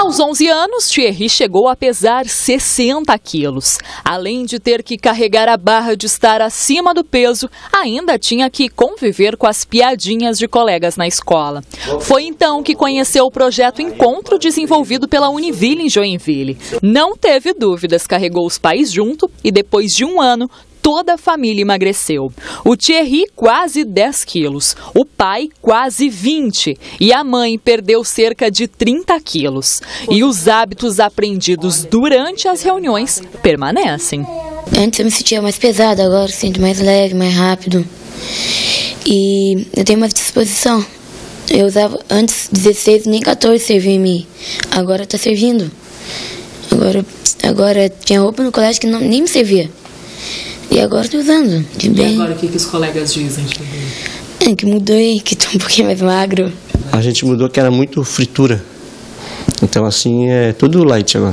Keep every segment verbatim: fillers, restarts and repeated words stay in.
Aos onze anos, Thierry chegou a pesar sessenta quilos. Além de ter que carregar a barra de estar acima do peso, ainda tinha que conviver com as piadinhas de colegas na escola. Foi então que conheceu o projeto Encontro, desenvolvido pela Univille em Joinville. Não teve dúvidas, carregou os pais junto e depois de um ano, toda a família emagreceu. O Thierry, quase dez quilos, o pai, quase vinte, e a mãe perdeu cerca de trinta quilos. E os hábitos aprendidos durante as reuniões permanecem. Antes eu me sentia mais pesada, agora eu sinto mais leve, mais rápido. E eu tenho mais disposição. Eu usava antes dezesseis, nem quatorze servia em mim. Agora está servindo. Agora, agora tinha roupa no colégio que não, nem me servia. E agora estou usando. De bem. E agora o que, que os colegas dizem? É, que mudou aí, que estou um pouquinho mais magro. A gente mudou que era muito fritura. Então assim, é tudo light agora.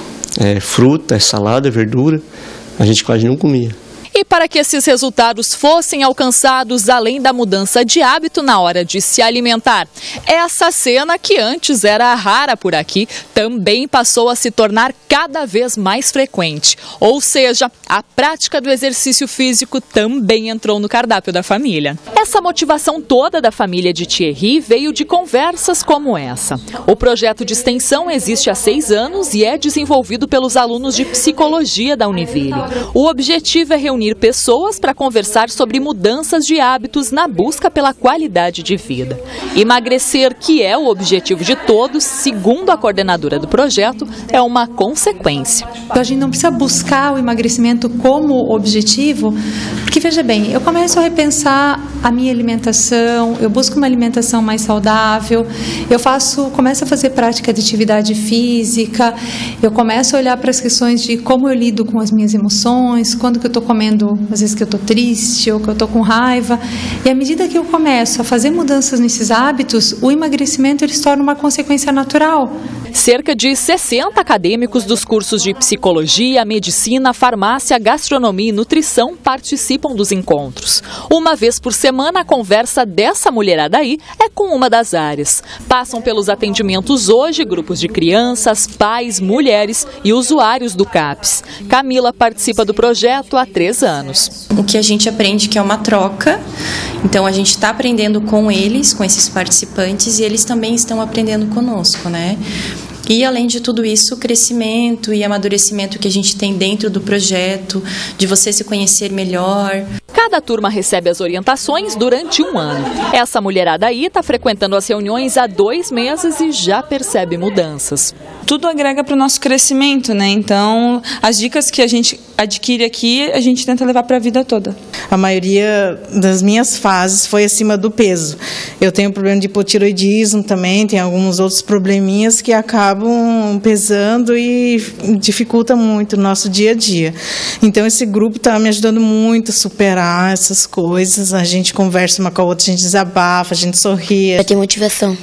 É fruta, é salada, é verdura. A gente quase não comia. E para que esses resultados fossem alcançados, além da mudança de hábito na hora de se alimentar, essa cena, que antes era rara por aqui, também passou a se tornar cada vez mais frequente. Ou seja, a prática do exercício físico também entrou no cardápio da família. Essa motivação toda da família de Thierry veio de conversas como essa. O projeto de extensão existe há seis anos e é desenvolvido pelos alunos de psicologia da Univille. O objetivo é reunir pessoas para conversar sobre mudanças de hábitos na busca pela qualidade de vida. Emagrecer, que é o objetivo de todos, segundo a coordenadora do projeto, é uma consequência. A gente não precisa buscar o emagrecimento como objetivo, porque veja bem, eu começo a repensar a minha alimentação, eu busco uma alimentação mais saudável, eu faço, começo a fazer prática de atividade física, eu começo a olhar para as questões de como eu lido com as minhas emoções, quando que eu estou comendo, às vezes que eu estou triste ou que eu estou com raiva. E à medida que eu começo a fazer mudanças nesses hábitos, o emagrecimento ele se torna uma consequência natural. Cerca de sessenta acadêmicos dos cursos de psicologia, medicina, farmácia, gastronomia e nutrição participam dos encontros. Uma vez por semana, a conversa dessa mulherada aí é com uma das áreas. Passam pelos atendimentos hoje grupos de crianças, pais, mulheres e usuários do CAPS. Camila participa do projeto há três anos. O que a gente aprende que é uma troca, então a gente está aprendendo com eles, com esses participantes, e eles também estão aprendendo conosco, né? E, além de tudo isso, o crescimento e amadurecimento que a gente tem dentro do projeto, de você se conhecer melhor. Cada turma recebe as orientações durante um ano. Essa mulherada aí está frequentando as reuniões há dois meses e já percebe mudanças. Tudo agrega para o nosso crescimento, né? Então, as dicas que a gente adquire aqui, a gente tenta levar para a vida toda. A maioria das minhas fases foi acima do peso. Eu tenho problema de hipotiroidismo também, tem alguns outros probleminhas que acabam pesando e dificulta muito o nosso dia a dia. Então, esse grupo está me ajudando muito a superar essas coisas. A gente conversa uma com a outra, a gente desabafa, a gente sorri. Para ter motivação,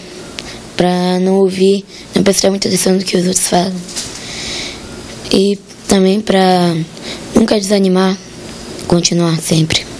para não ouvir, não prestar muita atenção no que os outros falam. E também para nunca desanimar, continuar sempre.